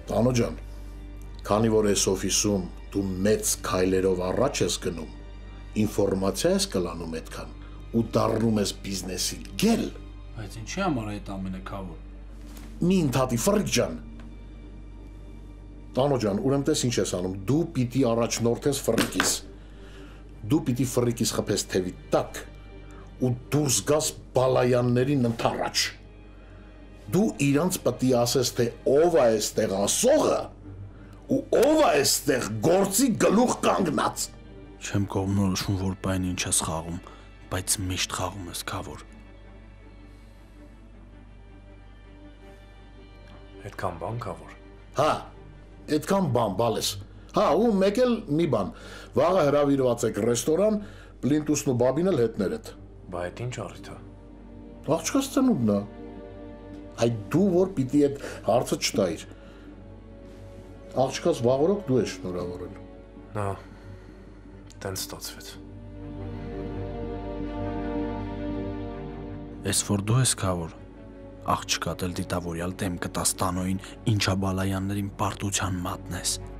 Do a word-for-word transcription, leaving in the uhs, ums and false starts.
Տանո ջան, քանի որ այս օֆիսում դու մեծ քայլերով առաջ ես գնում, ինֆորմացիա ես կլանում այդքան ու դառնում ես բիզնեսի գել։ Բայց ինչի համար է այդ ամենը քավոր։ Մի ընդհատի ֆրիկ ջան։ Տանո ջան, ուրեմն տես ինչ ես անում, դու պիտի առաջնորդես ֆրիկիս։ Դու պիտի ֆրիկիս խփես թևի տակ ու դուրս գաս բալայաններին ընդառաջ։ Դու իրանց պիտի ասես, թե ով է այստեղ ասողը ու ով է այստեղ գործի գլուխ կանգնած։ Չեմ կողմնորոշում, որ բայն ինչ ես խաղում, բայց միշտ խաղում ես քավոր։ Այդքան բան քավոր։ Հա, այդքան բան բալես։ Հա, ու մեկ էլ մի բան, վաղը հրավիրված եք ռեստորան, Պլինտուսն ու Բաբին էլ հետներդ։ Բա այդ ինչ առիթ է։ Աղջկաս ծնունդն է։ Այդ դու որ պիտի այդ հարցը չտայիր։ Աղջկաս վաղորոք դու ես շնորհավորել։ Նա տենց ստացվեց։ Ես որ դու ես քավոր, աղջկա դել դիտավորյալ դեմ կտաս Տանոյին, ինչա բալայաններին պարտության մատնես։